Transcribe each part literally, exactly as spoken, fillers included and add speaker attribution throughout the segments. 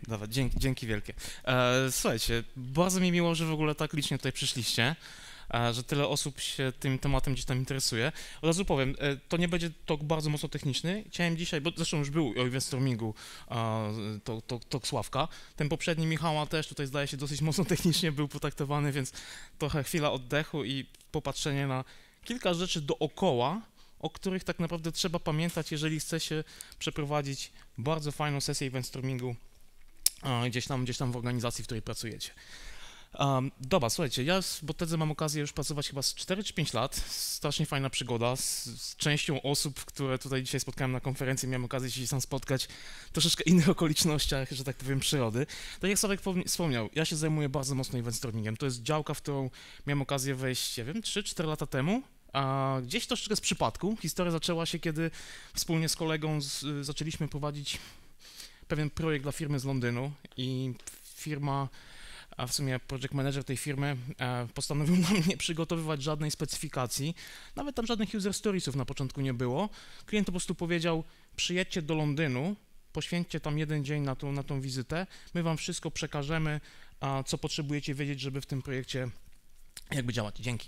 Speaker 1: Dobra, dzięki, dzięki wielkie. E, słuchajcie, bardzo mi miło, że w ogóle tak licznie tutaj przyszliście, e, że tyle osób się tym tematem gdzieś tam interesuje. Od razu powiem, e, to nie będzie talk bardzo mocno techniczny. Chciałem dzisiaj, bo zresztą już był o Investormingu e, to, to, talk Sławka. Ten poprzedni Michała też tutaj zdaje się dosyć mocno technicznie był potraktowany, więc trochę chwila oddechu i popatrzenie na kilka rzeczy dookoła, o których tak naprawdę trzeba pamiętać, jeżeli chce się przeprowadzić bardzo fajną sesję Investormingu gdzieś tam, gdzieś tam w organizacji, w której pracujecie. Um, dobra, słuchajcie, ja w Botedze mam okazję już pracować chyba z cztery czy pięć lat, strasznie fajna przygoda z, z częścią osób, które tutaj dzisiaj spotkałem na konferencji, miałem okazję się tam spotkać w troszeczkę innych okolicznościach, że tak powiem, przyrody. Tak jak Sławek wspomniał, ja się zajmuję bardzo mocno eventstormingiem, to jest działka, w którą miałem okazję wejść, nie wiem, trzy cztery lata temu, a gdzieś troszeczkę z przypadku. Historia zaczęła się, kiedy wspólnie z kolegą z, zaczęliśmy prowadzić pewien projekt dla firmy z Londynu i firma, a w sumie project manager tej firmy postanowił nam nie przygotowywać żadnej specyfikacji, nawet tam żadnych user storiesów na początku nie było. Klient po prostu powiedział, przyjedźcie do Londynu, poświęćcie tam jeden dzień na tą, na tą wizytę, my wam wszystko przekażemy, a co potrzebujecie wiedzieć, żeby w tym projekcie jakby działać. Dzięki.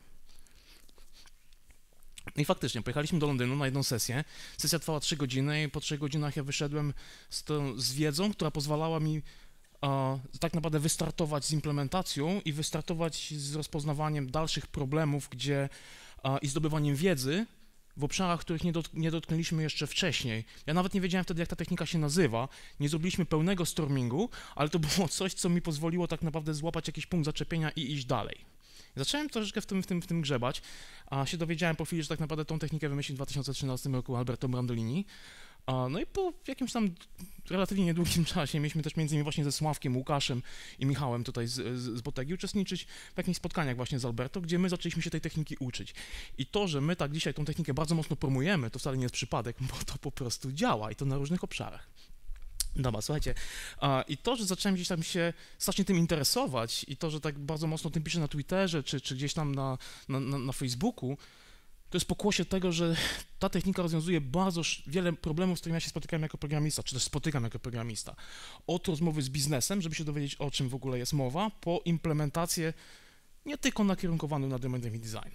Speaker 1: I faktycznie, pojechaliśmy do Londynu na jedną sesję. Sesja trwała trzy godziny i po trzech godzinach ja wyszedłem z, tą, z wiedzą, która pozwalała mi e, tak naprawdę wystartować z implementacją i wystartować z rozpoznawaniem dalszych problemów, gdzie e, i zdobywaniem wiedzy w obszarach, których nie, dot, nie dotknęliśmy jeszcze wcześniej. Ja nawet nie wiedziałem wtedy, jak ta technika się nazywa. Nie zrobiliśmy pełnego stormingu, ale to było coś, co mi pozwoliło tak naprawdę złapać jakiś punkt zaczepienia i iść dalej. Zacząłem troszeczkę w tym, w, tym, w tym grzebać, a się dowiedziałem po chwili, że tak naprawdę tą technikę wymyślił w dwa tysiące trzynastym roku Alberto Brandolini. No i po jakimś tam relatywnie niedługim czasie mieliśmy też między innymi właśnie ze Sławkiem, Łukaszem i Michałem tutaj z, z, z Botegi uczestniczyć w jakichś spotkaniach właśnie z Alberto, gdzie my zaczęliśmy się tej techniki uczyć. I to, że my tak dzisiaj tą technikę bardzo mocno promujemy, to wcale nie jest przypadek, bo to po prostu działa i to na różnych obszarach. Dobra, słuchajcie, i to, że zacząłem gdzieś tam się strasznie tym interesować i to, że tak bardzo mocno o tym piszę na Twitterze czy, czy gdzieś tam na, na, na Facebooku, to jest pokłosie tego, że ta technika rozwiązuje bardzo wiele problemów, z którymi ja się spotykam jako programista, czy też spotykam jako programista. Od rozmowy z biznesem, żeby się dowiedzieć, o czym w ogóle jest mowa, po implementację nie tylko nakierunkowaną na domain-driven design.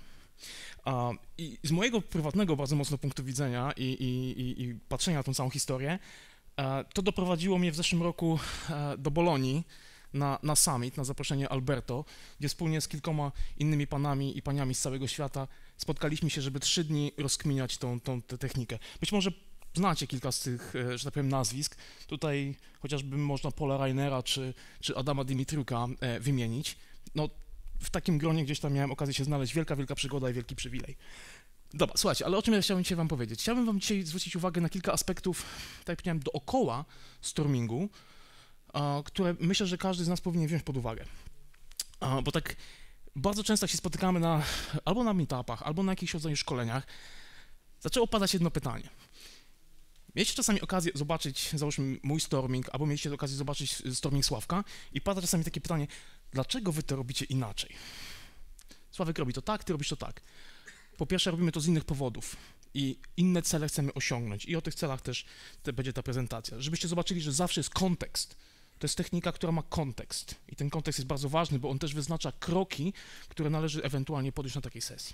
Speaker 1: I z mojego prywatnego bardzo mocno punktu widzenia i, i, i, i patrzenia na tą całą historię, to doprowadziło mnie w zeszłym roku do Bolonii na, na summit, na zaproszenie Alberto, gdzie wspólnie z kilkoma innymi panami i paniami z całego świata spotkaliśmy się, żeby trzy dni rozkminiać tą, tą tę technikę. Być może znacie kilka z tych, że tak powiem, nazwisk. Tutaj chociażby można Paula Rainera czy, czy Adama Dimitriuka wymienić. No, w takim gronie gdzieś tam miałem okazję się znaleźć. Wielka, wielka przygoda i wielki przywilej. Dobra, słuchajcie, ale o czym ja chciałbym dzisiaj wam powiedzieć? Chciałbym wam dzisiaj zwrócić uwagę na kilka aspektów, tak jak powiedziałem, dookoła stormingu, które myślę, że każdy z nas powinien wziąć pod uwagę. Bo tak bardzo często jak się spotykamy na, albo na meetupach, albo na jakichś rodzaju szkoleniach, zaczęło padać jedno pytanie. Mieliście czasami okazję zobaczyć, załóżmy, mój storming, albo mieliście okazję zobaczyć storming Sławka i pada czasami takie pytanie, dlaczego wy to robicie inaczej? Sławek robi to tak, ty robisz to tak. Po pierwsze, robimy to z innych powodów i inne cele chcemy osiągnąć i o tych celach też te, będzie ta prezentacja. Żebyście zobaczyli, że zawsze jest kontekst. To jest technika, która ma kontekst i ten kontekst jest bardzo ważny, bo on też wyznacza kroki, które należy ewentualnie podjąć na takiej sesji.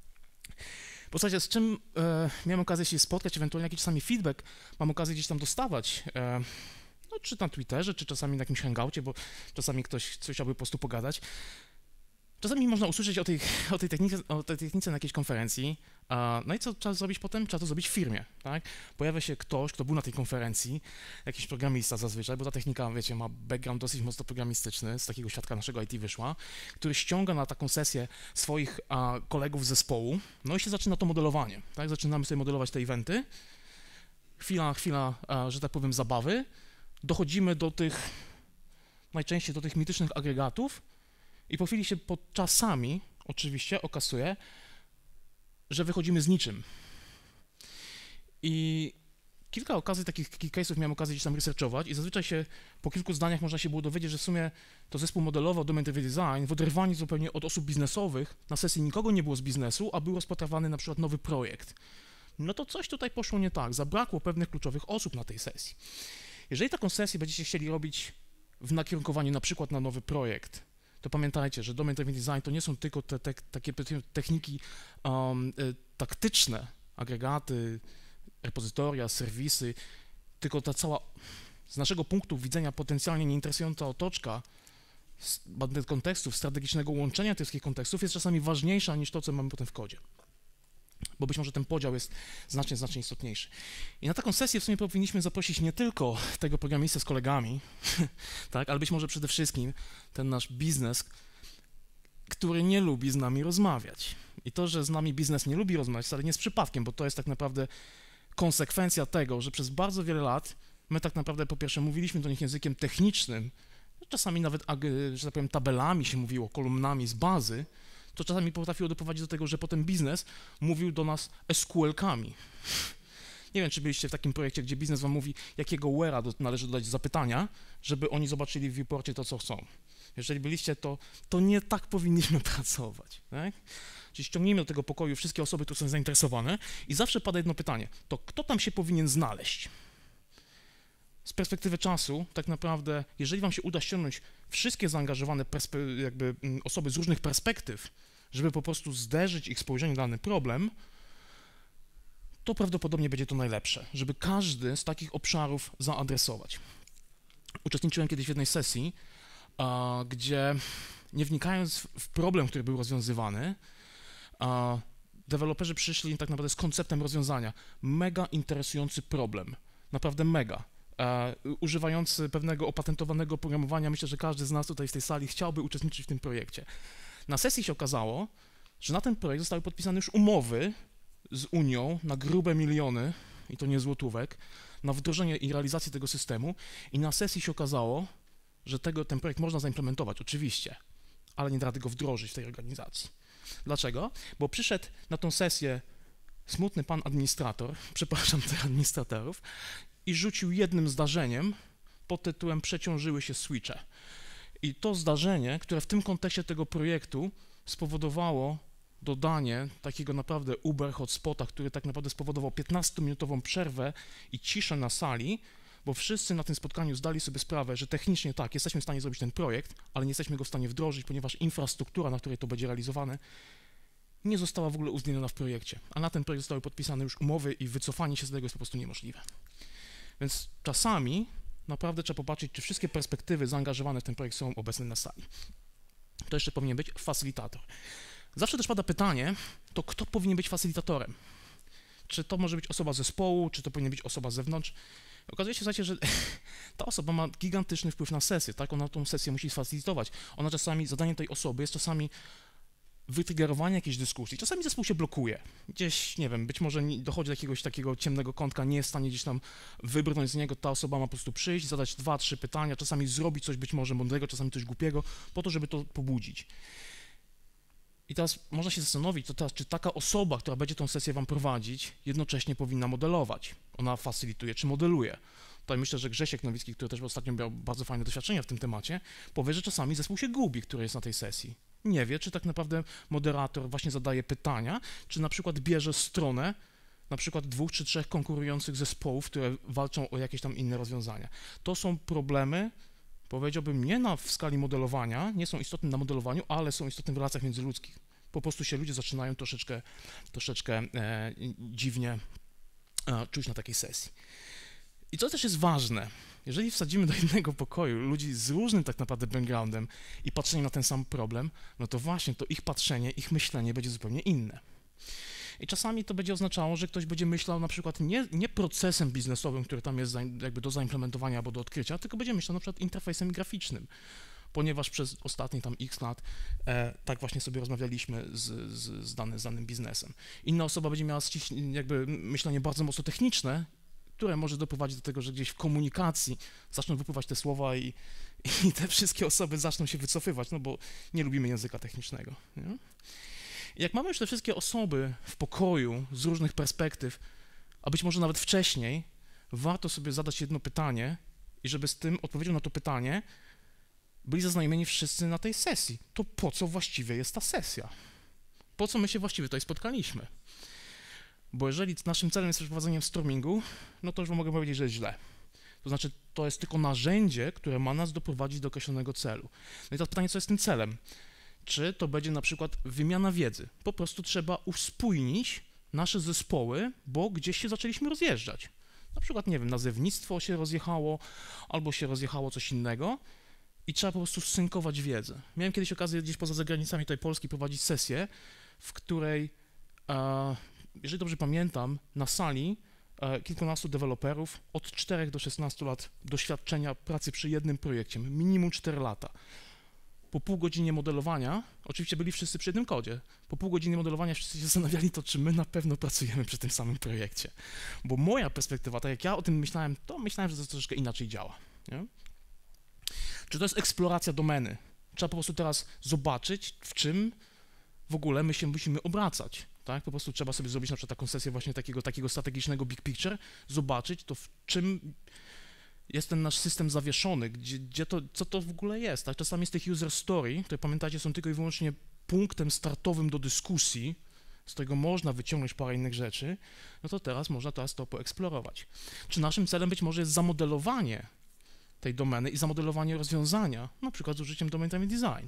Speaker 1: Bo słuchajcie, z czym e, miałem okazję się spotkać, ewentualnie jakiś czasami feedback mam okazję gdzieś tam dostawać, e, no, czy na Twitterze, czy czasami na jakimś hangoucie, bo czasami ktoś coś chciałby po prostu pogadać. Czasami można usłyszeć o tej, o tej, technice, o tej technice na jakiejś konferencji, no i co trzeba zrobić potem? Trzeba to zrobić w firmie, tak? Pojawia się ktoś, kto był na tej konferencji, jakiś programista zazwyczaj, bo ta technika, wiecie, ma background dosyć mocno programistyczny, z takiego świadka naszego I T wyszła, który ściąga na taką sesję swoich a, kolegów z zespołu, no i się zaczyna to modelowanie, tak? Zaczynamy sobie modelować te eventy, chwila, chwila, a, że tak powiem, zabawy, dochodzimy do tych, najczęściej do tych mitycznych agregatów, i po chwili się pod czasami, oczywiście, okazuje, że wychodzimy z niczym. I kilka okazji, takich, takich case'ów miałem okazję gdzieś tam researchować i zazwyczaj się po kilku zdaniach można się było dowiedzieć, że w sumie to zespół modelował domain-driven design w oderwaniu zupełnie od osób biznesowych. Na sesji nikogo nie było z biznesu, a był rozpatrywany na przykład nowy projekt. No to coś tutaj poszło nie tak, zabrakło pewnych kluczowych osób na tej sesji. Jeżeli taką sesję będziecie chcieli robić w nakierunkowaniu na przykład na nowy projekt, to pamiętajcie, że domain driven design to nie są tylko te, te takie techniki um, y, taktyczne, agregaty, repozytoria, serwisy, tylko ta cała, z naszego punktu widzenia potencjalnie nieinteresująca otoczka z kontekstów, strategicznego łączenia tych wszystkich kontekstów jest czasami ważniejsza niż to, co mamy potem w kodzie. Bo być może ten podział jest znacznie, znacznie istotniejszy. I na taką sesję w sumie powinniśmy zaprosić nie tylko tego programistę z kolegami, tak, ale być może przede wszystkim ten nasz biznes, który nie lubi z nami rozmawiać. I to, że z nami biznes nie lubi rozmawiać, wcale nie jest przypadkiem, bo to jest tak naprawdę konsekwencja tego, że przez bardzo wiele lat my tak naprawdę po pierwsze mówiliśmy do nich językiem technicznym, czasami nawet, że tak powiem, tabelami się mówiło, kolumnami z bazy, to czasami potrafiło doprowadzić do tego, że potem biznes mówił do nas S Q L-kami. Nie wiem, czy byliście w takim projekcie, gdzie biznes wam mówi, jakiego where'a należy dodać zapytania, żeby oni zobaczyli w viewporcie to, co chcą. Jeżeli byliście, to, to nie tak powinniśmy pracować. Tak? Czyli ściągnijmy do tego pokoju wszystkie osoby, które są zainteresowane i zawsze pada jedno pytanie, to kto tam się powinien znaleźć? Z perspektywy czasu, tak naprawdę, jeżeli wam się uda ściągnąć wszystkie zaangażowane jakby osoby z różnych perspektyw, żeby po prostu zderzyć ich spojrzenie na dany problem, to prawdopodobnie będzie to najlepsze, żeby każdy z takich obszarów zaadresować. Uczestniczyłem kiedyś w jednej sesji, a, gdzie nie wnikając w problem, który był rozwiązywany, a, deweloperzy przyszli tak naprawdę z konceptem rozwiązania. Mega interesujący problem, naprawdę mega. E, używający pewnego opatentowanego programowania, myślę, że każdy z nas tutaj w tej sali chciałby uczestniczyć w tym projekcie. Na sesji się okazało, że na ten projekt zostały podpisane już umowy z Unią na grube miliony, i to nie złotówek, na wdrożenie i realizację tego systemu i na sesji się okazało, że tego, ten projekt można zaimplementować, oczywiście, ale nie da rady go wdrożyć w tej organizacji. Dlaczego? Bo przyszedł na tą sesję smutny pan administrator, przepraszam tych administratorów, i rzucił jednym zdarzeniem pod tytułem przeciążyły się switche. I to zdarzenie, które w tym kontekście tego projektu spowodowało dodanie takiego naprawdę Uber hotspota, który tak naprawdę spowodował piętnastominutową przerwę i ciszę na sali, bo wszyscy na tym spotkaniu zdali sobie sprawę, że technicznie tak, jesteśmy w stanie zrobić ten projekt, ale nie jesteśmy go w stanie wdrożyć, ponieważ infrastruktura, na której to będzie realizowane, nie została w ogóle uwzględniona w projekcie, a na ten projekt zostały podpisane już umowy i wycofanie się z tego jest po prostu niemożliwe. Więc czasami naprawdę trzeba popatrzeć, czy wszystkie perspektywy zaangażowane w ten projekt są obecne na sali. To jeszcze powinien być facylitator. Zawsze też pada pytanie, to kto powinien być facylitatorem? Czy to może być osoba z zespołu, czy to powinien być osoba z zewnątrz? Okazuje się, słuchajcie, że ta osoba ma gigantyczny wpływ na sesję, tak? Ona tą sesję musi sfacylitować. Ona czasami, zadaniem tej osoby jest czasami wytriggerowanie jakiejś dyskusji. Czasami zespół się blokuje. Gdzieś, nie wiem, być może dochodzi do jakiegoś takiego ciemnego kątka, nie jest w stanie gdzieś tam wybrnąć z niego, ta osoba ma po prostu przyjść, zadać dwa, trzy pytania, czasami zrobić coś być może mądrego, czasami coś głupiego, po to, żeby to pobudzić. I teraz można się zastanowić, to teraz, czy taka osoba, która będzie tą sesję wam prowadzić, jednocześnie powinna modelować. Ona facylituje czy modeluje. Tutaj myślę, że Grzesiek Nowicki, który też ostatnio miał bardzo fajne doświadczenia w tym temacie, powie, że czasami zespół się gubi, który jest na tej sesji. Nie wie, czy tak naprawdę moderator właśnie zadaje pytania, czy na przykład bierze stronę na przykład dwóch czy trzech konkurujących zespołów, które walczą o jakieś tam inne rozwiązania. To są problemy, powiedziałbym, nie na w skali modelowania, nie są istotne na modelowaniu, ale są istotne w relacjach międzyludzkich. Po prostu się ludzie zaczynają troszeczkę, troszeczkę e, dziwnie e, czuć na takiej sesji. I co też jest ważne, jeżeli wsadzimy do jednego pokoju ludzi z różnym tak naprawdę backgroundem i patrzeniem na ten sam problem, no to właśnie to ich patrzenie, ich myślenie będzie zupełnie inne. I czasami to będzie oznaczało, że ktoś będzie myślał na przykład nie, nie procesem biznesowym, który tam jest za, jakby do zaimplementowania albo do odkrycia, tylko będzie myślał na przykład interfejsem graficznym, ponieważ przez ostatnie tam x lat e, tak właśnie sobie rozmawialiśmy z, z, z, dany, z danym biznesem. Inna osoba będzie miała jakby myślenie bardzo mocno techniczne, które może doprowadzić do tego, że gdzieś w komunikacji zaczną wypływać te słowa i, i te wszystkie osoby zaczną się wycofywać, no bo nie lubimy języka technicznego. Nie? I jak mamy już te wszystkie osoby w pokoju z różnych perspektyw, a być może nawet wcześniej, warto sobie zadać jedno pytanie i żeby z tym odpowiedzią na to pytanie byli zaznajomieni wszyscy na tej sesji. To po co właściwie jest ta sesja? Po co my się właściwie tutaj spotkaliśmy? Bo jeżeli naszym celem jest przeprowadzenie stormingu, no to już mogę powiedzieć, że jest źle. To znaczy, to jest tylko narzędzie, które ma nas doprowadzić do określonego celu. No i teraz pytanie, co jest tym celem? Czy to będzie na przykład wymiana wiedzy? Po prostu trzeba uspójnić nasze zespoły, bo gdzieś się zaczęliśmy rozjeżdżać. Na przykład, nie wiem, nazewnictwo się rozjechało, albo się rozjechało coś innego i trzeba po prostu synkować wiedzę. Miałem kiedyś okazję gdzieś poza zagranicami tutaj Polski prowadzić sesję, w której, e, jeżeli dobrze pamiętam, na sali e, kilkunastu deweloperów od czterech do szesnastu lat doświadczenia pracy przy jednym projekcie, minimum cztery lata. Po pół godzinie modelowania, oczywiście byli wszyscy przy jednym kodzie, po pół godziny modelowania wszyscy się zastanawiali to, czy my na pewno pracujemy przy tym samym projekcie. Bo moja perspektywa, tak jak ja o tym myślałem, to myślałem, że to troszeczkę inaczej działa. Nie? Czy to jest eksploracja domeny? Trzeba po prostu teraz zobaczyć, w czym w ogóle my się musimy obracać. Tak? Po prostu trzeba sobie zrobić na przykład taką sesję właśnie takiego, takiego strategicznego big picture, zobaczyć to, w czym jest ten nasz system zawieszony, gdzie, gdzie to, co to w ogóle jest. Tak? Czasami z tych user story, które pamiętacie są tylko i wyłącznie punktem startowym do dyskusji, z którego można wyciągnąć parę innych rzeczy, no to teraz można teraz to poeksplorować. Czy naszym celem być może jest zamodelowanie tej domeny i zamodelowanie rozwiązania, na przykład z użyciem domain driven design?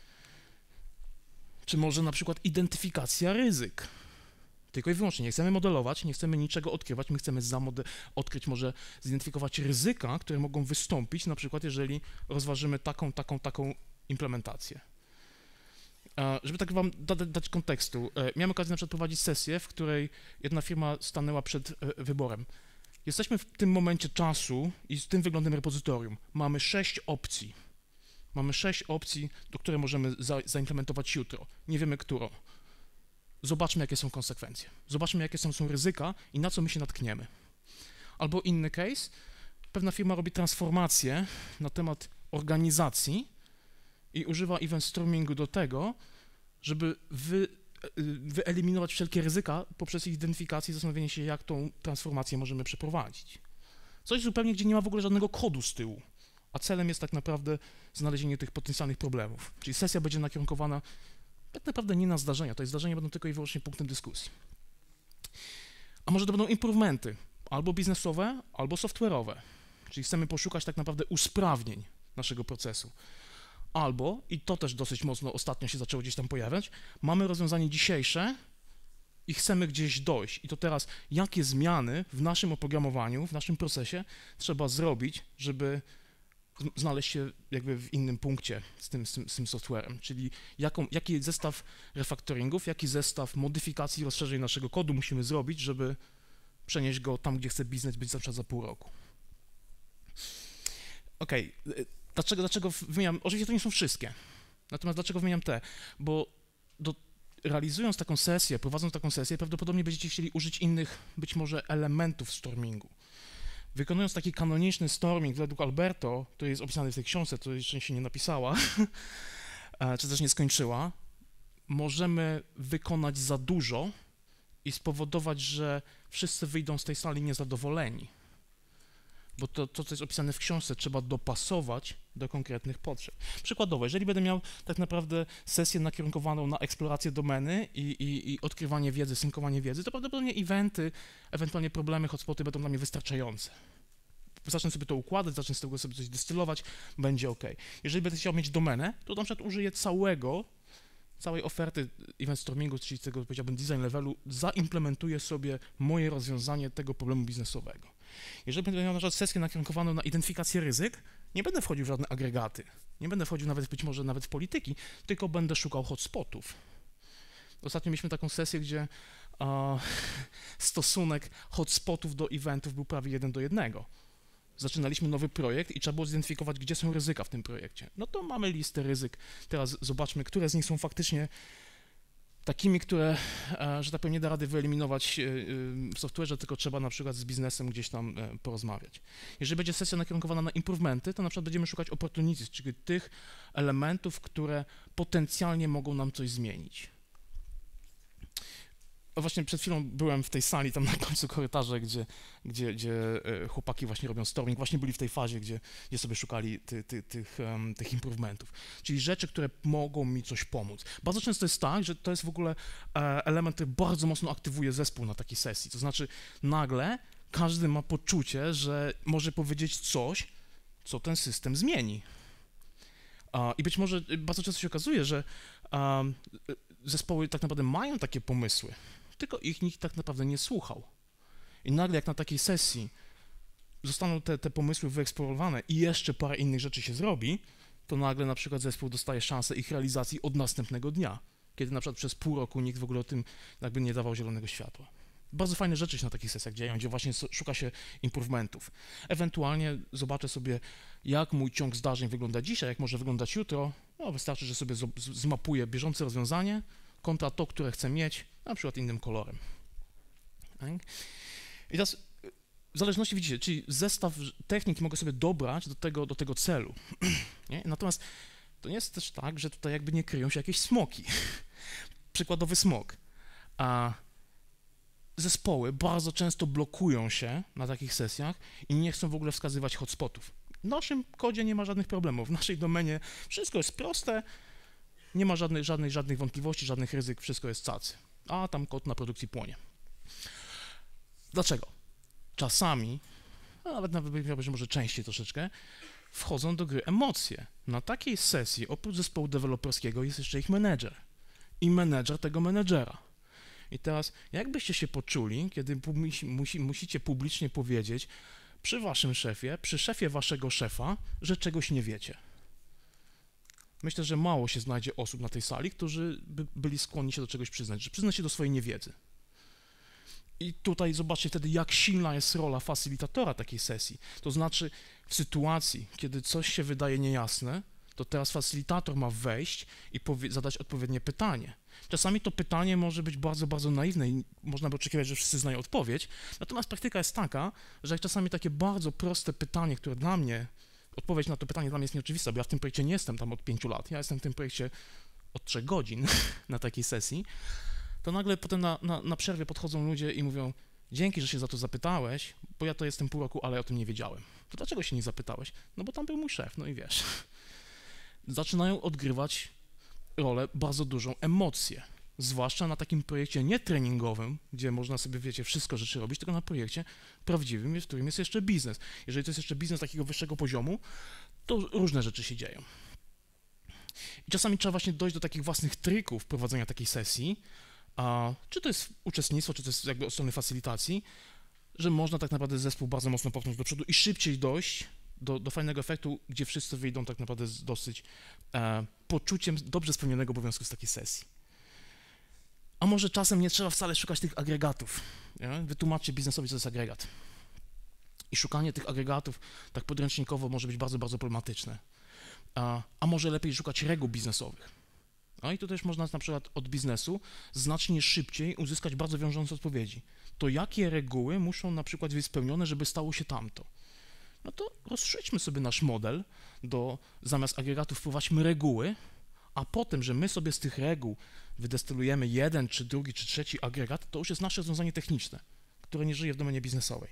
Speaker 1: Czy może na przykład identyfikacja ryzyk? Tylko i wyłącznie, nie chcemy modelować, nie chcemy niczego odkrywać, my chcemy odkryć, może zidentyfikować ryzyka, które mogą wystąpić, na przykład jeżeli rozważymy taką, taką, taką implementację. Żeby tak wam dać, dać kontekstu, miałem okazję na przykład prowadzić sesję, w której jedna firma stanęła przed wyborem. Jesteśmy w tym momencie czasu i z tym wyglądem repozytorium. Mamy sześć opcji. Mamy sześć opcji, do których możemy za, zaimplementować jutro. Nie wiemy, którą. Zobaczmy, jakie są konsekwencje. Zobaczmy, jakie są, są ryzyka i na co my się natkniemy. Albo inny case, pewna firma robi transformację na temat organizacji i używa event streamingu do tego, żeby wy, wyeliminować wszelkie ryzyka poprzez ich identyfikację i zastanowienie się, jak tą transformację możemy przeprowadzić. Coś zupełnie, gdzie nie ma w ogóle żadnego kodu z tyłu, a celem jest tak naprawdę znalezienie tych potencjalnych problemów. Czyli sesja będzie nakierunkowana tak naprawdę nie na zdarzenia, to jest zdarzenia będą tylko i wyłącznie punktem dyskusji. A może to będą improvementy, albo biznesowe, albo software'owe, czyli chcemy poszukać tak naprawdę usprawnień naszego procesu. Albo, i to też dosyć mocno ostatnio się zaczęło gdzieś tam pojawiać, mamy rozwiązanie dzisiejsze i chcemy gdzieś dojść. I to teraz, jakie zmiany w naszym oprogramowaniu, w naszym procesie trzeba zrobić, żeby znaleźć się jakby w innym punkcie z tym, z tym, z tym softwarem, czyli jaką, jaki zestaw refaktoringów, jaki zestaw modyfikacji, rozszerzeń naszego kodu musimy zrobić, żeby przenieść go tam, gdzie chce biznes być na przykład za pół roku. Okej, okay. dlaczego, dlaczego wymieniam, oczywiście to nie są wszystkie, natomiast dlaczego wymieniam te, bo do, realizując taką sesję, prowadząc taką sesję, prawdopodobnie będziecie chcieli użyć innych, być może elementów stormingu. Wykonując taki kanoniczny storming według Alberto, który jest opisany w tej książce, to jeszcze się nie napisała, czy też nie skończyła, możemy wykonać za dużo i spowodować, że wszyscy wyjdą z tej sali niezadowoleni. Bo to, to, co jest opisane w książce, trzeba dopasować do konkretnych potrzeb. Przykładowo, jeżeli będę miał tak naprawdę sesję nakierunkowaną na eksplorację domeny i, i, i odkrywanie wiedzy, synkowanie wiedzy, to prawdopodobnie eventy, ewentualnie problemy, hotspoty będą dla mnie wystarczające. Zacznę sobie to układać, zacznę z tego sobie coś dystylować, będzie ok. Jeżeli będę chciał mieć domenę, to na przykład użyję całego, całej oferty event stormingu, czyli tego, powiedziałbym, design levelu, zaimplementuję sobie moje rozwiązanie tego problemu biznesowego. Jeżeli będę miał na przykład sesję nakierunkowaną na identyfikację ryzyk, nie będę wchodził w żadne agregaty, nie będę wchodził nawet być może nawet w polityki, tylko będę szukał hotspotów. Ostatnio mieliśmy taką sesję, gdzie uh, stosunek hotspotów do eventów był prawie jeden do jednego. Zaczynaliśmy nowy projekt i trzeba było zidentyfikować, gdzie są ryzyka w tym projekcie. No to mamy listę ryzyk, teraz zobaczmy, które z nich są faktycznie takimi, które, że tak powiem, nie da rady wyeliminować w software'ze, tylko trzeba na przykład z biznesem gdzieś tam porozmawiać. Jeżeli będzie sesja nakierunkowana na improvementy, to na przykład będziemy szukać opportunities, czyli tych elementów, które potencjalnie mogą nam coś zmienić. Właśnie przed chwilą byłem w tej sali tam na końcu korytarza, gdzie, gdzie, gdzie chłopaki właśnie robią storming, właśnie byli w tej fazie, gdzie, gdzie sobie szukali ty, ty, tych, um, tych improvementów, czyli rzeczy, które mogą mi coś pomóc. Bardzo często jest tak, że to jest w ogóle element, który bardzo mocno aktywuje zespół na takiej sesji, to znaczy nagle każdy ma poczucie, że może powiedzieć coś, co ten system zmieni. A, I być może bardzo często się okazuje, że a, zespoły tak naprawdę mają takie pomysły, tylko ich nikt tak naprawdę nie słuchał. I nagle jak na takiej sesji zostaną te, te pomysły wyeksplorowane i jeszcze parę innych rzeczy się zrobi, to nagle na przykład zespół dostaje szansę ich realizacji od następnego dnia, kiedy na przykład przez pół roku nikt w ogóle o tym jakby nie dawał zielonego światła. Bardzo fajne rzeczy się na takich sesjach dzieją, gdzie właśnie szuka się improvementów. Ewentualnie zobaczę sobie, jak mój ciąg zdarzeń wygląda dzisiaj, jak może wyglądać jutro. No, wystarczy, że sobie zmapuję bieżące rozwiązanie kontra to, które chcę mieć, na przykład innym kolorem. Tak? I teraz w zależności, widzicie, czyli zestaw technik mogę sobie dobrać do tego, do tego celu. Nie? Natomiast to nie jest też tak, że tutaj jakby nie kryją się jakieś smoki. Przykładowy smok. A zespoły bardzo często blokują się na takich sesjach i nie chcą w ogóle wskazywać hotspotów. W naszym kodzie nie ma żadnych problemów, w naszej domenie wszystko jest proste, nie ma żadnej, żadnej, żadnych wątpliwości, żadnych ryzyk, wszystko jest cacy, a tam kod na produkcji płonie. Dlaczego? Czasami, a nawet nawet powiedziałbym, że może częściej troszeczkę, wchodzą do gry emocje. Na takiej sesji oprócz zespołu deweloperskiego jest jeszcze ich menedżer i menedżer tego menedżera. I teraz, jak byście się poczuli, kiedy musi, musi, musicie publicznie powiedzieć przy waszym szefie, przy szefie waszego szefa, że czegoś nie wiecie? Myślę, że mało się znajdzie osób na tej sali, którzy by byli skłonni się do czegoś przyznać, że przyznać się do swojej niewiedzy. I tutaj zobaczcie wtedy, jak silna jest rola facylitatora takiej sesji. To znaczy, w sytuacji, kiedy coś się wydaje niejasne, to teraz facylitator ma wejść i zadać odpowiednie pytanie. Czasami to pytanie może być bardzo, bardzo naiwne i można by oczekiwać, że wszyscy znają odpowiedź, natomiast praktyka jest taka, że jak czasami takie bardzo proste pytanie, które dla mnie, odpowiedź na to pytanie dla mnie jest nieoczywista, bo ja w tym projekcie nie jestem tam od pięciu lat, ja jestem w tym projekcie od trzech godzin na takiej sesji, to nagle potem na, na, na przerwie podchodzą ludzie i mówią: dzięki, że się za to zapytałeś, bo ja to jestem pół roku, ale ja o tym nie wiedziałem. To dlaczego się nie zapytałeś? No bo tam był mój szef, no i wiesz. Zaczynają odgrywać rolę bardzo dużą emocję, zwłaszcza na takim projekcie nie treningowym, gdzie można sobie, wiecie, wszystko rzeczy robić, tylko na projekcie prawdziwym, w którym jest jeszcze biznes. Jeżeli to jest jeszcze biznes takiego wyższego poziomu, to różne rzeczy się dzieją. I czasami trzeba właśnie dojść do takich własnych trików prowadzenia takiej sesji, a czy to jest uczestnictwo, czy to jest jakby od strony facylitacji, że można tak naprawdę zespół bardzo mocno popchnąć do przodu i szybciej dojść do, do fajnego efektu, gdzie wszyscy wyjdą tak naprawdę z dosyć e, poczuciem dobrze spełnionego obowiązku z takiej sesji. A może czasem nie trzeba wcale szukać tych agregatów. Nie? Wytłumaczcie biznesowi, co to jest agregat. I szukanie tych agregatów tak podręcznikowo może być bardzo, bardzo problematyczne. A, a może lepiej szukać reguł biznesowych. No i tu też można na przykład od biznesu znacznie szybciej uzyskać bardzo wiążące odpowiedzi. To jakie reguły muszą na przykład być spełnione, żeby stało się tamto? No to rozszerzmy sobie nasz model, do, zamiast agregatów wprowadźmy reguły, a potem, że my sobie z tych reguł wydestylujemy jeden, czy drugi, czy trzeci agregat, to już jest nasze rozwiązanie techniczne, które nie żyje w domenie biznesowej.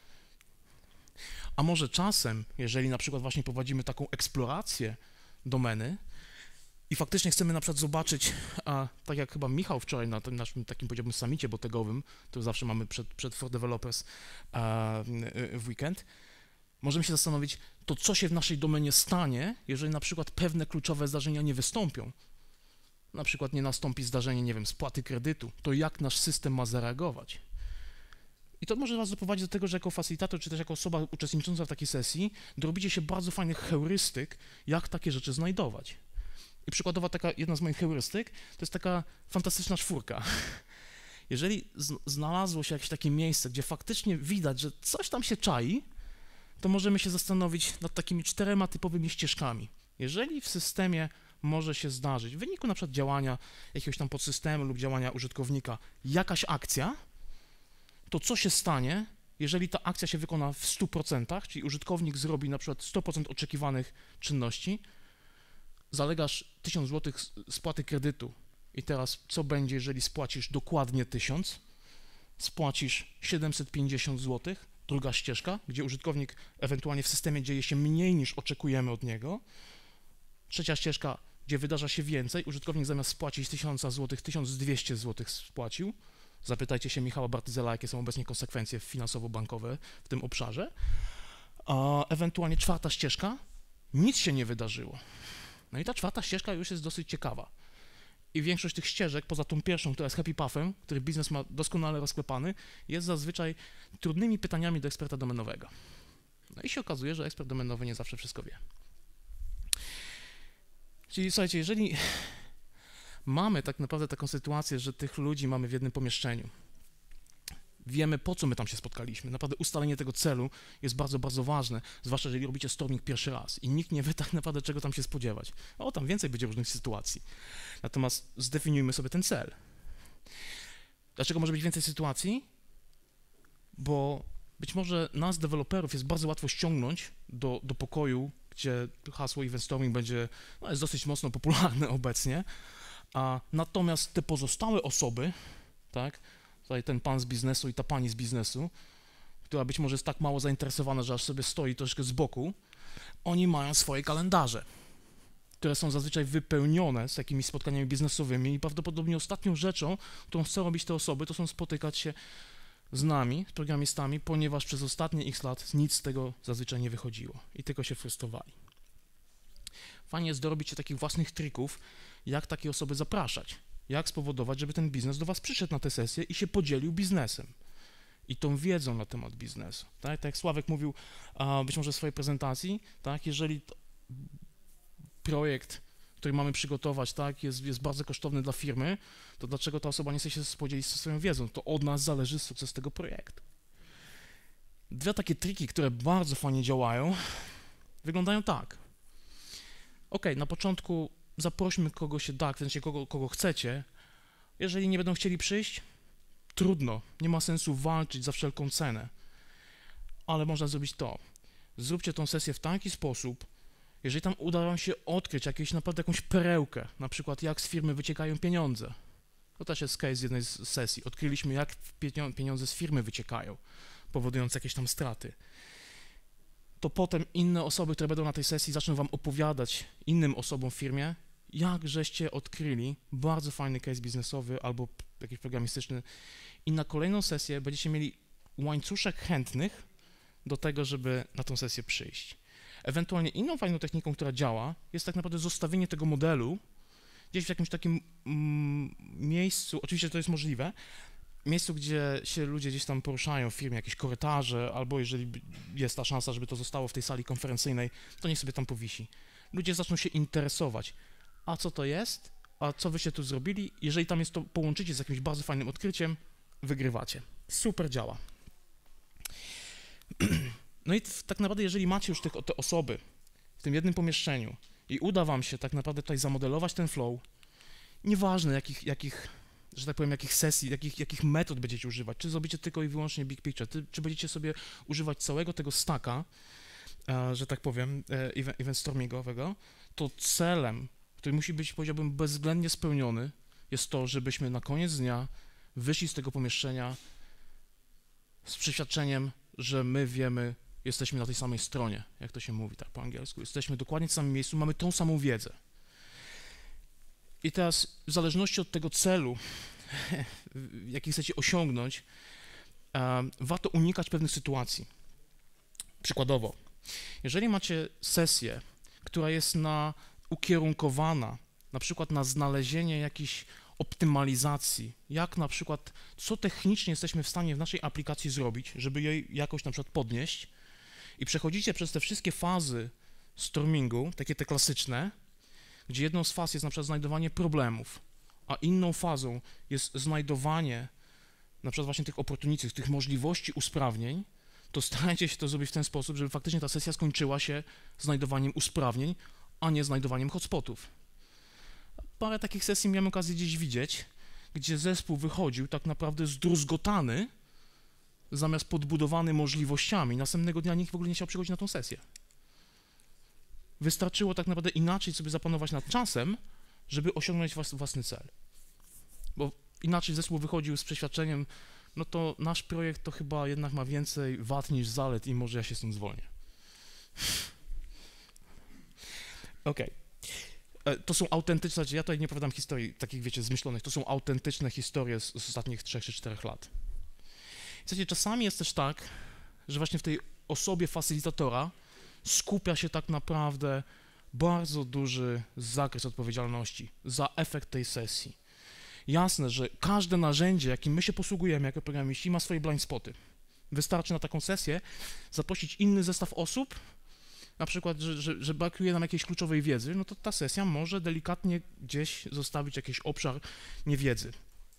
Speaker 1: A może czasem, jeżeli na przykład właśnie prowadzimy taką eksplorację domeny i faktycznie chcemy na przykład zobaczyć, a tak jak chyba Michał wczoraj na tym naszym takim, powiedziałbym, summicie botegowym, który zawsze mamy przed, przed For Developers a, w weekend, możemy się zastanowić, to co się w naszej domenie stanie, jeżeli na przykład pewne kluczowe zdarzenia nie wystąpią. Na przykład nie nastąpi zdarzenie, nie wiem, spłaty kredytu, to jak nasz system ma zareagować? I to może was doprowadzić do tego, że jako facylitator, czy też jako osoba uczestnicząca w takiej sesji, dorobicie się bardzo fajnych heurystyk, jak takie rzeczy znajdować. I przykładowa taka, jedna z moich heurystyk, to jest taka fantastyczna czwórka. Jeżeli znalazło się jakieś takie miejsce, gdzie faktycznie widać, że coś tam się czai, to możemy się zastanowić nad takimi czterema typowymi ścieżkami. Jeżeli w systemie może się zdarzyć, w wyniku na przykład działania jakiegoś tam podsystemu lub działania użytkownika, jakaś akcja, to co się stanie, jeżeli ta akcja się wykona w stu procentach, czyli użytkownik zrobi na przykład sto procent oczekiwanych czynności, zalegasz tysiąc złotych spłaty kredytu i teraz co będzie, jeżeli spłacisz dokładnie tysiąc, spłacisz siedemset pięćdziesiąt złotych, druga ścieżka, gdzie użytkownik ewentualnie w systemie dzieje się mniej niż oczekujemy od niego, trzecia ścieżka, gdzie wydarza się więcej, użytkownik zamiast spłacić tysiąc złotych, tysiąc dwieście złotych spłacił, Zapytajcie się Michała Bartyzela, jakie są obecnie konsekwencje finansowo-bankowe w tym obszarze. A ewentualnie czwarta ścieżka, nic się nie wydarzyło. No i ta czwarta ścieżka już jest dosyć ciekawa. I większość tych ścieżek, poza tą pierwszą, która jest happy pathem, który biznes ma doskonale rozklepany, jest zazwyczaj trudnymi pytaniami do eksperta domenowego. No i się okazuje, że ekspert domenowy nie zawsze wszystko wie. Czyli słuchajcie, jeżeli mamy tak naprawdę taką sytuację, że tych ludzi mamy w jednym pomieszczeniu, wiemy, po co my tam się spotkaliśmy, naprawdę ustalenie tego celu jest bardzo, bardzo ważne, zwłaszcza jeżeli robicie storming pierwszy raz i nikt nie wie tak naprawdę, czego tam się spodziewać. O, tam więcej będzie różnych sytuacji. Natomiast zdefiniujmy sobie ten cel. Dlaczego może być więcej sytuacji? Bo być może nas, deweloperów, jest bardzo łatwo ściągnąć do, do pokoju, gdzie hasło event storming będzie, no, jest dosyć mocno popularne obecnie, a natomiast te pozostałe osoby, tak, tutaj ten pan z biznesu i ta pani z biznesu, która być może jest tak mało zainteresowana, że aż sobie stoi troszkę z boku, oni mają swoje kalendarze, które są zazwyczaj wypełnione z jakimiś spotkaniami biznesowymi i prawdopodobnie ostatnią rzeczą, którą chcą robić te osoby, to są spotykać się z nami, z programistami, ponieważ przez ostatnie x lat nic z tego zazwyczaj nie wychodziło i tylko się frustrowali. Fajnie jest dorobić się takich własnych trików, jak takie osoby zapraszać, jak spowodować, żeby ten biznes do was przyszedł na tę sesję i się podzielił biznesem i tą wiedzą na temat biznesu. Tak, tak jak Sławek mówił a, być może w swojej prezentacji, tak, jeżeli projekt, który mamy przygotować, tak, jest, jest bardzo kosztowny dla firmy, to dlaczego ta osoba nie chce się podzielić ze swoją wiedzą? To od nas zależy sukces tego projektu. Dwie takie triki, które bardzo fajnie działają, wyglądają tak. Ok, na początku zaprośmy kogo się da, w sensie kogo, kogo chcecie. Jeżeli nie będą chcieli przyjść, trudno, nie ma sensu walczyć za wszelką cenę, ale można zrobić to. Zróbcie tą sesję w taki sposób, jeżeli tam uda wam się odkryć jakieś, naprawdę jakąś perełkę, na przykład jak z firmy wyciekają pieniądze. To też jest case z jednej z sesji. Odkryliśmy, jak pieniądze z firmy wyciekają, powodując jakieś tam straty. To potem inne osoby, które będą na tej sesji, zaczną wam opowiadać innym osobom w firmie, jak żeście odkryli bardzo fajny case biznesowy albo jakiś programistyczny i na kolejną sesję będziecie mieli łańcuszek chętnych do tego, żeby na tą sesję przyjść. Ewentualnie inną fajną techniką, która działa, jest tak naprawdę zostawienie tego modelu gdzieś w jakimś takim mm, miejscu, oczywiście to jest możliwe, miejscu, gdzie się ludzie gdzieś tam poruszają w firmie, jakieś korytarze, albo jeżeli jest ta szansa, żeby to zostało w tej sali konferencyjnej, to niech sobie tam powisi. Ludzie zaczną się interesować, a co to jest, a co wyście tu zrobili, jeżeli tam jest to, połączycie z jakimś bardzo fajnym odkryciem, wygrywacie. Super działa. No i tak naprawdę, jeżeli macie już tych, te osoby w tym jednym pomieszczeniu i uda wam się tak naprawdę tutaj zamodelować ten flow, nieważne jakich, jakich że tak powiem, jakich sesji, jakich, jakich metod będziecie używać, czy zrobicie tylko i wyłącznie big picture, czy, czy będziecie sobie używać całego tego stacka, e, że tak powiem, e, event, event stormingowego, to celem, który musi być, powiedziałbym, bezwzględnie spełniony, jest to, żebyśmy na koniec dnia wyszli z tego pomieszczenia z przeświadczeniem, że my wiemy, jesteśmy na tej samej stronie, jak to się mówi tak po angielsku, jesteśmy dokładnie w samym miejscu, mamy tą samą wiedzę. I teraz w zależności od tego celu, jaki chcecie osiągnąć, um, warto unikać pewnych sytuacji. Przykładowo, jeżeli macie sesję, która jest na, ukierunkowana na przykład na znalezienie jakiejś optymalizacji, jak na przykład, co technicznie jesteśmy w stanie w naszej aplikacji zrobić, żeby jej jakoś na przykład podnieść i przechodzicie przez te wszystkie fazy stormingu, takie te klasyczne, gdzie jedną z faz jest na przykład znajdowanie problemów, a inną fazą jest znajdowanie na przykład właśnie tych opportunities, tych możliwości usprawnień, to starajcie się to zrobić w ten sposób, żeby faktycznie ta sesja skończyła się znajdowaniem usprawnień, a nie znajdowaniem hotspotów. Parę takich sesji miałem okazję gdzieś widzieć, gdzie zespół wychodził tak naprawdę zdruzgotany, zamiast podbudowany możliwościami. Następnego dnia nikt w ogóle nie chciał przychodzić na tą sesję. Wystarczyło tak naprawdę inaczej sobie zaplanować nad czasem, żeby osiągnąć włas, własny cel. Bo inaczej zespół wychodził z przeświadczeniem, no to nasz projekt to chyba jednak ma więcej wad niż zalet i może ja się z tym zwolnię. Okej. to są autentyczne, ja tutaj nie opowiadam historii takich, wiecie, zmyślonych, to są autentyczne historie z, z ostatnich trzech czy czterech lat. Słuchajcie, czasami jest też tak, że właśnie w tej osobie facylitatora skupia się tak naprawdę bardzo duży zakres odpowiedzialności za efekt tej sesji. Jasne, że każde narzędzie, jakim my się posługujemy jako programiści, ma swoje blind spoty. Wystarczy na taką sesję zaprosić inny zestaw osób, na przykład, że, że, że brakuje nam jakiejś kluczowej wiedzy, no to ta sesja może delikatnie gdzieś zostawić jakiś obszar niewiedzy.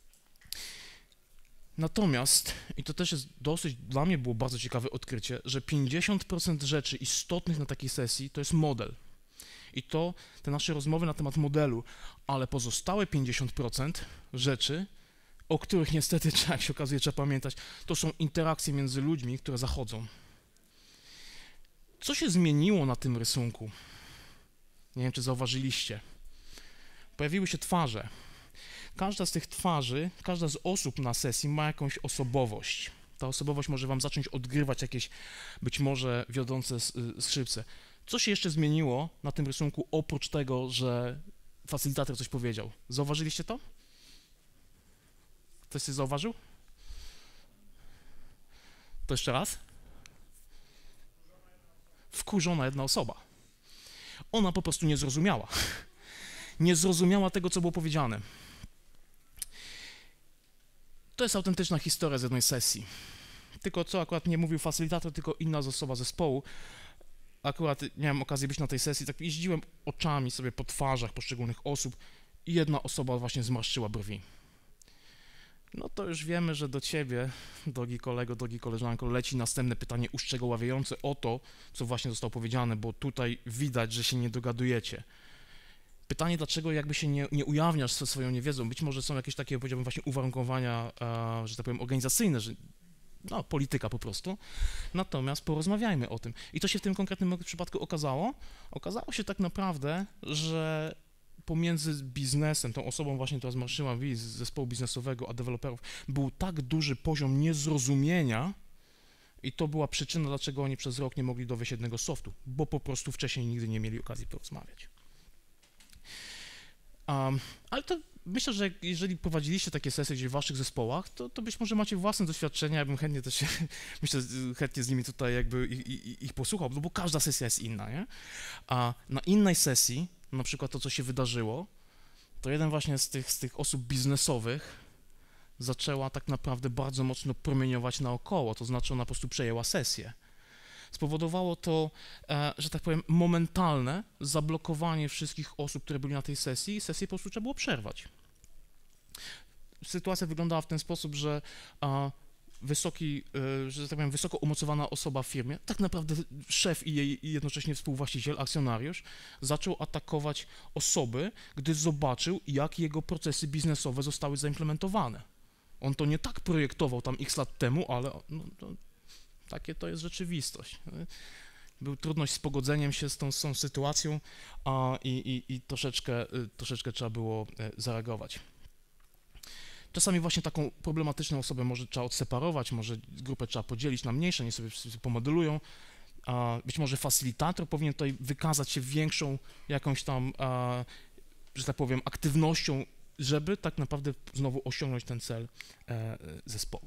Speaker 1: Natomiast, i to też jest dosyć, dla mnie było bardzo ciekawe odkrycie, że pięćdziesiąt procent rzeczy istotnych na takiej sesji to jest model. I to te nasze rozmowy na temat modelu, ale pozostałe pięćdziesiąt procent rzeczy, o których niestety, jak się okazuje, trzeba pamiętać, to są interakcje między ludźmi, które zachodzą. Co się zmieniło na tym rysunku? Nie wiem, czy zauważyliście. Pojawiły się twarze. Każda z tych twarzy, każda z osób na sesji ma jakąś osobowość. Ta osobowość może wam zacząć odgrywać jakieś, być może wiodące skrzypce. Co się jeszcze zmieniło na tym rysunku, oprócz tego, że facylitator coś powiedział? Zauważyliście to? Ktoś coś zauważył? To jeszcze raz? Wkurzona jedna osoba. Ona po prostu nie zrozumiała. Nie zrozumiała tego, co było powiedziane. To jest autentyczna historia z jednej sesji. Tylko co akurat nie mówił facylitator, tylko inna osoba zespołu. Akurat miałem okazję być na tej sesji, tak jeździłem oczami sobie po twarzach poszczególnych osób i jedna osoba właśnie zmarszczyła brwi. No to już wiemy, że do ciebie, drogi kolego, drogi koleżanko, leci następne pytanie uszczegóławiające o to, co właśnie zostało powiedziane, bo tutaj widać, że się nie dogadujecie. Pytanie, dlaczego jakby się nie, nie ujawniasz ze swoją niewiedzą? Być może są jakieś takie, powiedziałbym, właśnie uwarunkowania, e, że tak powiem, organizacyjne, że no, polityka po prostu. Natomiast porozmawiajmy o tym. I to się w tym konkretnym przypadku okazało. Okazało się tak naprawdę, że pomiędzy biznesem, tą osobą właśnie, która zmarszyła z zespołu biznesowego, a deweloperów, był tak duży poziom niezrozumienia i to była przyczyna, dlaczego oni przez rok nie mogli dowieść jednego softu, bo po prostu wcześniej nigdy nie mieli okazji porozmawiać. Um, ale to myślę, że jeżeli prowadziliście takie sesje gdzieś w waszych zespołach, to, to być może macie własne doświadczenia, ja bym chętnie też się, myślę, chętnie z nimi tutaj jakby ich, ich, ich posłuchał, bo każda sesja jest inna, nie? A na innej sesji, na przykład to, co się wydarzyło, to jeden właśnie z tych, z tych osób biznesowych zaczęła tak naprawdę bardzo mocno promieniować naokoło, to znaczy ona po prostu przejęła sesję. Spowodowało to, że tak powiem, momentalne zablokowanie wszystkich osób, które byli na tej sesji i sesję po prostu trzeba było przerwać. Sytuacja wyglądała w ten sposób, że wysoki, że tak powiem, wysoko umocowana osoba w firmie, tak naprawdę szef i jej i jednocześnie współwłaściciel, akcjonariusz, zaczął atakować osoby, gdy zobaczył, jak jego procesy biznesowe zostały zaimplementowane. On to nie tak projektował tam x lat temu, ale no, to, takie to jest rzeczywistość. Był trudność z pogodzeniem się z tą, z tą sytuacją a, i, i, i troszeczkę, troszeczkę trzeba było zareagować. Czasami właśnie taką problematyczną osobę może trzeba odseparować, może grupę trzeba podzielić na mniejsze, nie sobie pomodelują. A, być może facylitator powinien tutaj wykazać się większą jakąś tam, a, że tak powiem, aktywnością, żeby tak naprawdę znowu osiągnąć ten cel e, zespołu.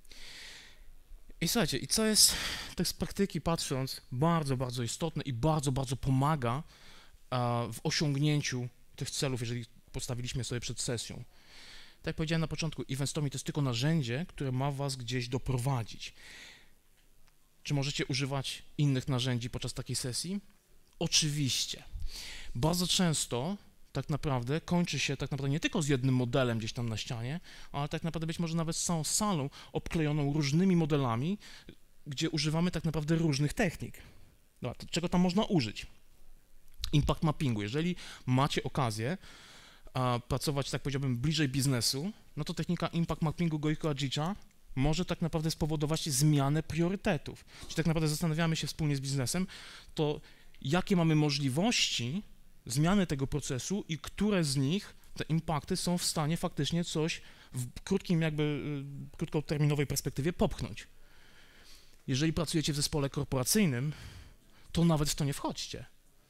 Speaker 1: I słuchajcie, i co jest tak z praktyki patrząc bardzo, bardzo istotne i bardzo, bardzo pomaga a, w osiągnięciu tych celów, jeżeli postawiliśmy sobie przed sesją. Tak jak powiedziałem na początku, Eventstorming to jest tylko narzędzie, które ma was gdzieś doprowadzić. Czy możecie używać innych narzędzi podczas takiej sesji? Oczywiście. Bardzo często tak naprawdę kończy się tak naprawdę nie tylko z jednym modelem gdzieś tam na ścianie, ale tak naprawdę być może nawet z całą salą obklejoną różnymi modelami, gdzie używamy tak naprawdę różnych technik. Dobra, to czego tam można użyć? Impact mappingu. Jeżeli macie okazję a, pracować, tak powiedziałbym, bliżej biznesu, no to technika impact mappingu Gojko Adžiča może tak naprawdę spowodować zmianę priorytetów. Czyli tak naprawdę zastanawiamy się wspólnie z biznesem, to jakie mamy możliwości zmiany tego procesu i które z nich, te impakty, są w stanie faktycznie coś w krótkim, jakby krótkoterminowej perspektywie popchnąć. Jeżeli pracujecie w zespole korporacyjnym, to nawet w to nie wchodźcie.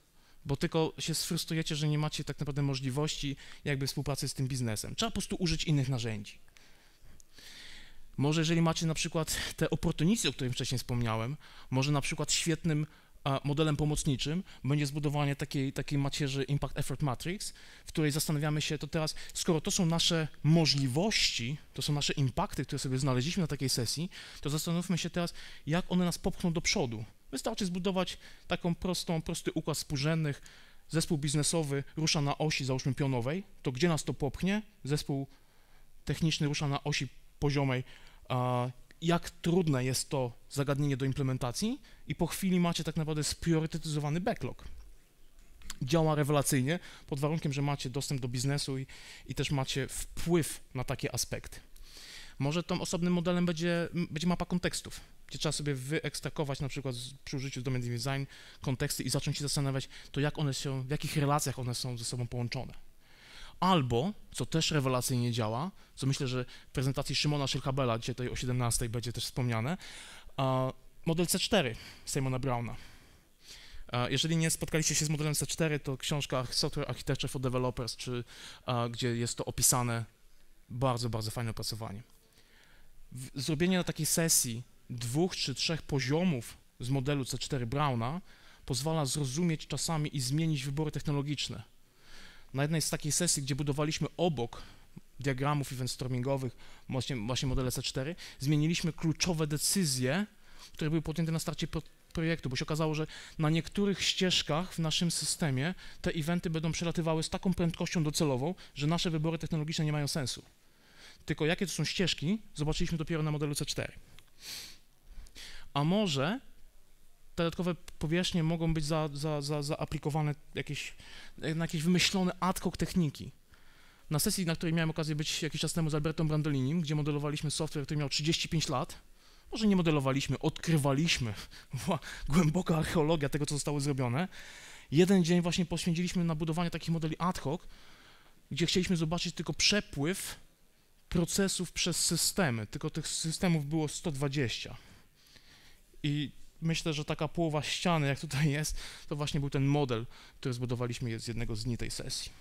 Speaker 1: bo tylko się sfrustrujecie, że nie macie tak naprawdę możliwości jakby współpracy z tym biznesem. Trzeba po prostu użyć innych narzędzi. Może jeżeli macie na przykład te opportunity, o których wcześniej wspomniałem, może na przykład świetnym a, modelem pomocniczym będzie zbudowanie takiej, takiej macierzy Impact Effort Matrix, w której zastanawiamy się to teraz, skoro to są nasze możliwości, to są nasze impakty, które sobie znaleźliśmy na takiej sesji, to zastanówmy się teraz, jak one nas popchną do przodu. Wystarczy zbudować taką prostą, prosty układ współrzędnych, zespół biznesowy rusza na osi, załóżmy pionowej, to gdzie nas to popchnie? Zespół techniczny rusza na osi poziomej, jak trudne jest to zagadnienie do implementacji i po chwili macie tak naprawdę spriorytetyzowany backlog. Działa rewelacyjnie pod warunkiem, że macie dostęp do biznesu i, i też macie wpływ na takie aspekty. Może tym osobnym modelem będzie, będzie mapa kontekstów, gdzie trzeba sobie wyekstrakować na przykład przy użyciu domain design konteksty i zacząć się zastanawiać, to jak one się, w jakich relacjach one są ze sobą połączone. Albo, co też rewelacyjnie działa, co myślę, że w prezentacji Szymona Szylhabela, dzisiaj tutaj o siedemnastej będzie też wspomniane, model C cztery Simona Browna. Jeżeli nie spotkaliście się z modelem C cztery, to książka Software Architecture for Developers, czy, gdzie jest to opisane, bardzo, bardzo fajne opracowanie. Zrobienie na takiej sesji dwóch czy trzech poziomów z modelu C cztery Browna pozwala zrozumieć czasami i zmienić wybory technologiczne. Na jednej z takich sesji, gdzie budowaliśmy obok diagramów event stormingowych właśnie, właśnie modele C cztery, zmieniliśmy kluczowe decyzje, które były podjęte na starcie pro, projektu, bo się okazało, że na niektórych ścieżkach w naszym systemie te eventy będą przelatywały z taką prędkością docelową, że nasze wybory technologiczne nie mają sensu. Tylko jakie to są ścieżki, zobaczyliśmy dopiero na modelu C cztery. A może te dodatkowe powierzchnie mogą być za, za, za, zaaplikowane jakieś, na jakieś wymyślone ad hoc techniki. Na sesji, na której miałem okazję być jakiś czas temu z Albertem Brandolinim, gdzie modelowaliśmy software, który miał trzydzieści pięć lat, może nie modelowaliśmy, odkrywaliśmy, była głęboka archeologia tego, co zostało zrobione. Jeden dzień właśnie poświęciliśmy na budowanie takich modeli ad hoc, gdzie chcieliśmy zobaczyć tylko przepływ procesów przez systemy, tylko tych systemów było sto dwadzieścia. I myślę, że taka połowa ściany, jak tutaj jest, to właśnie był ten model, który zbudowaliśmy z jednego z dni tej sesji.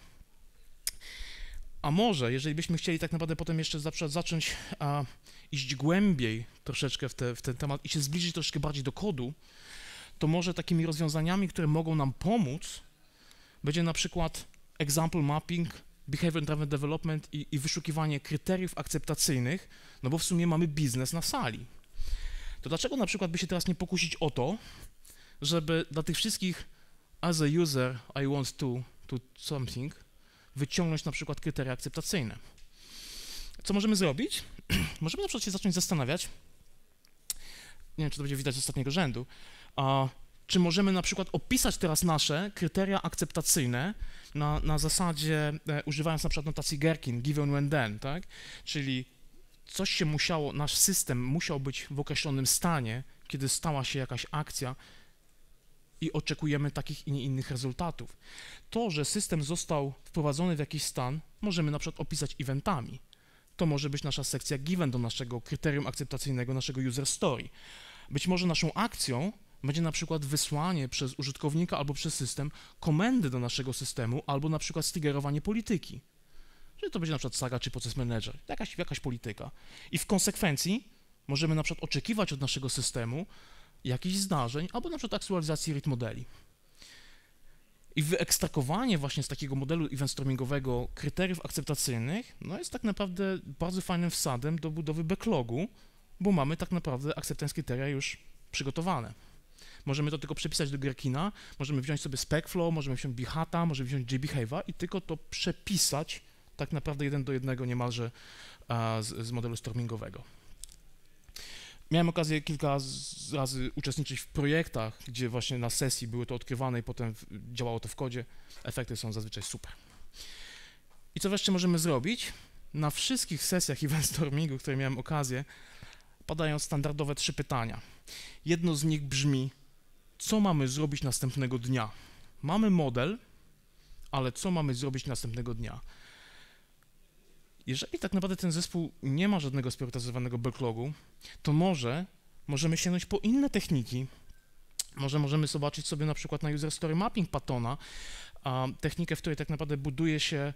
Speaker 1: A może, jeżeli byśmy chcieli tak naprawdę potem jeszcze zacząć a, iść głębiej troszeczkę w, te, w ten temat i się zbliżyć troszeczkę bardziej do kodu, to może takimi rozwiązaniami, które mogą nam pomóc, będzie na przykład example mapping, behavior driven development i, i wyszukiwanie kryteriów akceptacyjnych, no bo w sumie mamy biznes na sali. To dlaczego na przykład by się teraz nie pokusić o to, żeby dla tych wszystkich as a user I want to, to something, wyciągnąć na przykład kryteria akceptacyjne. Co możemy zrobić? Możemy na przykład się zacząć zastanawiać, nie wiem, czy to będzie widać z ostatniego rzędu, a czy możemy na przykład opisać teraz nasze kryteria akceptacyjne na, na zasadzie, e, używając na przykład notacji Gherkin, given when then, tak? Czyli coś się musiało, nasz system musiał być w określonym stanie, kiedy stała się jakaś akcja i oczekujemy takich i nie innych rezultatów. To, że system został wprowadzony w jakiś stan, możemy na przykład opisać eventami. To może być nasza sekcja given do naszego kryterium akceptacyjnego, naszego user story. Być może naszą akcją będzie na przykład wysłanie przez użytkownika albo przez system komendy do naszego systemu, albo na przykład striggerowanie polityki. Czyli to będzie na przykład Saga czy Process Manager, jakaś, jakaś polityka. I w konsekwencji możemy na przykład oczekiwać od naszego systemu jakichś zdarzeń, albo na przykład aktualizacji read modeli. I wyekstrakowanie właśnie z takiego modelu event stormingowego kryteriów akceptacyjnych, no jest tak naprawdę bardzo fajnym wsadem do budowy backlogu, bo mamy tak naprawdę acceptance kryteria już przygotowane. Możemy to tylko przepisać do Gherkina, możemy wziąć sobie SpecFlow, możemy wziąć Bihata, możemy wziąć JBehave'a i tylko to przepisać tak naprawdę jeden do jednego niemalże a, z, z modelu stormingowego. Miałem okazję kilka z, razy uczestniczyć w projektach, gdzie właśnie na sesji były to odkrywane i potem w, działało to w kodzie. Efekty są zazwyczaj super. I co wreszcie możemy zrobić? Na wszystkich sesjach event stormingu, które miałem okazję, padają standardowe trzy pytania. Jedno z nich brzmi, co mamy zrobić następnego dnia? Mamy model, ale co mamy zrobić następnego dnia? Jeżeli tak naprawdę ten zespół nie ma żadnego spriorytetyzowanego backlogu, to może możemy sięgnąć po inne techniki, Może możemy zobaczyć sobie na przykład na user story mapping Pattona, a, technikę, w której tak naprawdę buduje się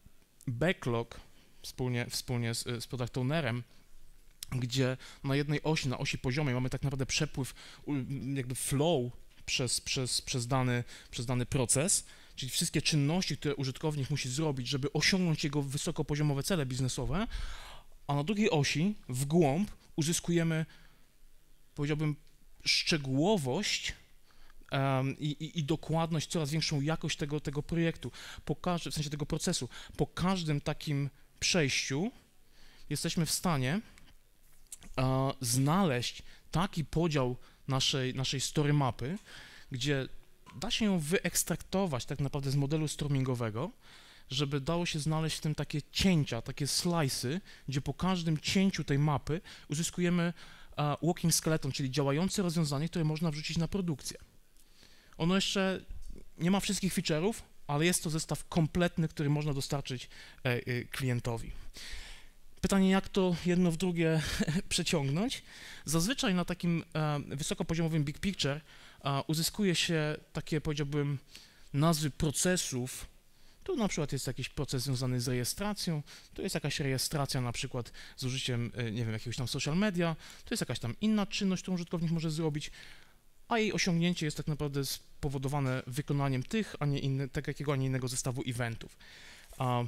Speaker 1: backlog wspólnie, wspólnie z, z product ownerem, gdzie na jednej osi, na osi poziomej mamy tak naprawdę przepływ, jakby flow przez, przez, przez, dany, przez dany proces, czyli wszystkie czynności, które użytkownik musi zrobić, żeby osiągnąć jego wysokopoziomowe cele biznesowe, a na drugiej osi, w głąb, uzyskujemy, powiedziałbym, szczegółowość um, i, i, i dokładność, coraz większą jakość tego, tego projektu, po każdym, w sensie tego procesu. Po każdym takim przejściu jesteśmy w stanie uh, znaleźć taki podział naszej, naszej story mapy, gdzie da się ją wyekstraktować tak naprawdę z modelu stormingowego, żeby dało się znaleźć w tym takie cięcia, takie slice'y, gdzie po każdym cięciu tej mapy uzyskujemy uh, walking skeleton, czyli działające rozwiązanie, które można wrzucić na produkcję. Ono jeszcze nie ma wszystkich feature'ów, ale jest to zestaw kompletny, który można dostarczyć e, e, klientowi. Pytanie, jak to jedno w drugie przeciągnąć? Zazwyczaj na takim e, wysokopoziomowym big picture e, uzyskuje się takie, powiedziałbym, nazwy procesów. Tu na przykład jest jakiś proces związany z rejestracją, tu jest jakaś rejestracja na przykład z użyciem, nie wiem, jakiegoś tam social media, tu jest jakaś tam inna czynność, którą użytkownik może zrobić, a jej osiągnięcie jest tak naprawdę spowodowane wykonaniem tych, a nie inny, tak jakiego, a nie innego zestawu eventów. A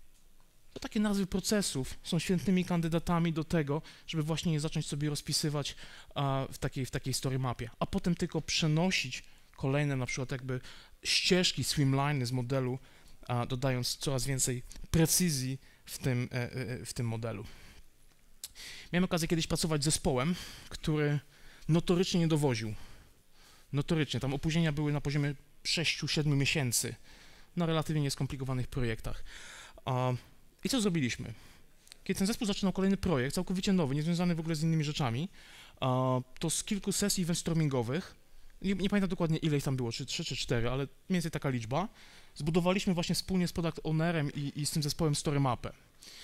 Speaker 1: to takie nazwy procesów są świetnymi kandydatami do tego, żeby właśnie je zacząć sobie rozpisywać a, w takiej, w takiej story mapie, a potem tylko przenosić kolejne na przykład jakby ścieżki, swimliny z modelu, a dodając coraz więcej precyzji w tym, w tym modelu. Miałem okazję kiedyś pracować z zespołem, który notorycznie nie dowoził. Notorycznie. Tam opóźnienia były na poziomie sześciu siedmiu miesięcy na relatywnie nieskomplikowanych projektach. I co zrobiliśmy? Kiedy ten zespół zaczynał kolejny projekt, całkowicie nowy, niezwiązany w ogóle z innymi rzeczami, to z kilku sesji brainstormingowych, nie, nie pamiętam dokładnie ile ich tam było, czy trzy, czy cztery, ale mniej więcej taka liczba, zbudowaliśmy właśnie wspólnie z product ownerem i, i z tym zespołem story mapę.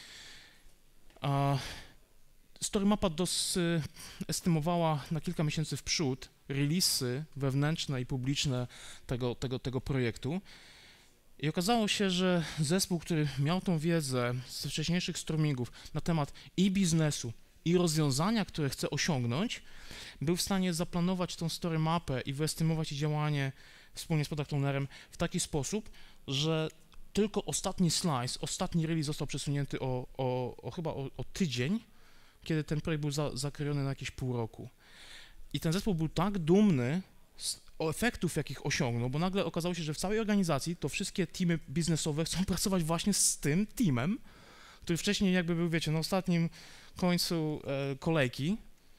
Speaker 1: Story mapa estymowała na kilka miesięcy w przód release'y wewnętrzne i publiczne tego, tego, tego projektu. I okazało się, że zespół, który miał tą wiedzę ze wcześniejszych stormingów na temat i biznesu, i rozwiązania, które chce osiągnąć, był w stanie zaplanować tą story mapę i wyestymować jej działanie wspólnie z product ownerem w taki sposób, że tylko ostatni slice, ostatni release został przesunięty o, o, o chyba o, o tydzień, kiedy ten projekt był za, zakrojony na jakieś pół roku. I ten zespół był tak dumny z efektów, jakich osiągnął, bo nagle okazało się, że w całej organizacji to wszystkie teamy biznesowe chcą pracować właśnie z tym teamem, który wcześniej jakby był, wiecie, na ostatnim końcu e, kolejki.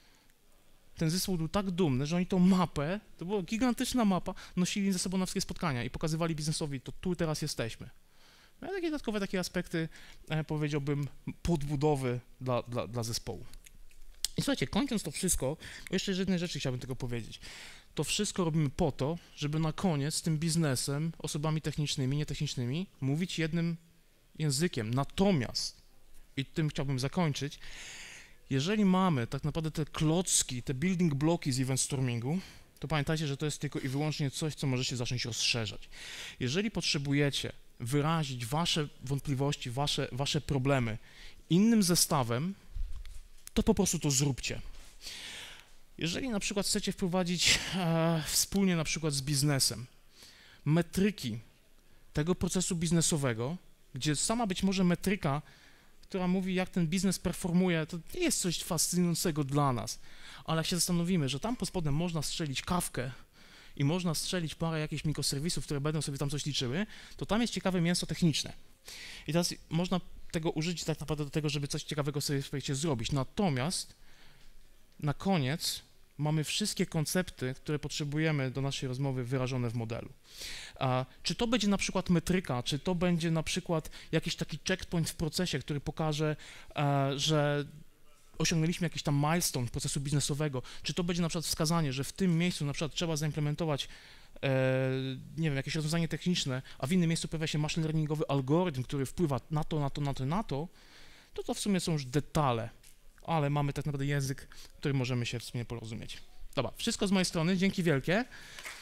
Speaker 1: Ten zespół był tak dumny, że oni tą mapę, to była gigantyczna mapa, nosili ze sobą na wszystkie spotkania i pokazywali biznesowi, to tu teraz jesteśmy. No i takie dodatkowe takie aspekty, e, powiedziałbym, podbudowy dla, dla, dla zespołu. I słuchajcie, kończąc to wszystko, jeszcze jednej rzeczy chciałbym tylko powiedzieć. To wszystko robimy po to, żeby na koniec z tym biznesem, osobami technicznymi, nietechnicznymi, mówić jednym językiem. Natomiast, i tym chciałbym zakończyć, jeżeli mamy tak naprawdę te klocki, te building bloki z event stormingu, to pamiętajcie, że to jest tylko i wyłącznie coś, co możecie zacząć rozszerzać. Jeżeli potrzebujecie wyrazić wasze wątpliwości, wasze, wasze problemy innym zestawem, to po prostu to zróbcie. Jeżeli na przykład chcecie wprowadzić e, wspólnie na przykład z biznesem metryki tego procesu biznesowego, gdzie sama być może metryka, która mówi, jak ten biznes performuje, to nie jest coś fascynującego dla nas, ale jak się zastanowimy, że tam pod spodem można strzelić kawkę i można strzelić parę jakichś mikroserwisów, które będą sobie tam coś liczyły, to tam jest ciekawe mięso techniczne. I teraz można tego użyć tak naprawdę do tego, żeby coś ciekawego sobie w projekcie zrobić. Natomiast na koniec mamy wszystkie koncepty, które potrzebujemy do naszej rozmowy wyrażone w modelu. A, czy to będzie na przykład metryka, czy to będzie na przykład jakiś taki checkpoint w procesie, który pokaże, a, że osiągnęliśmy jakiś tam milestone procesu biznesowego, czy to będzie na przykład wskazanie, że w tym miejscu na przykład trzeba zaimplementować e, nie wiem, jakieś rozwiązanie techniczne, a w innym miejscu pojawia się machine learningowy algorytm, który wpływa na to, na to, na to, na to, to to w sumie są już detale, ale mamy tak naprawdę język, który możemy się w sumie porozumieć. Dobra, wszystko z mojej strony, dzięki wielkie.